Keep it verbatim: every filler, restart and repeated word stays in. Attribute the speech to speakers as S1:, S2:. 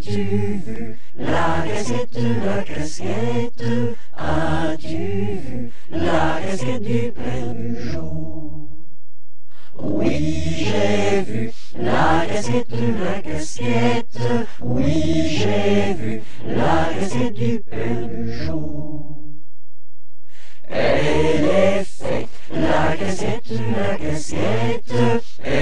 S1: As-tu vu la casquette, la casquette? As-tu vu la casquette du Père Bugeaud? Oui, j'ai vu la casquette, la casquette. Oui, j'ai vu la casquette du Père Bugeaud. Elle est faite, la casquette, la casquette.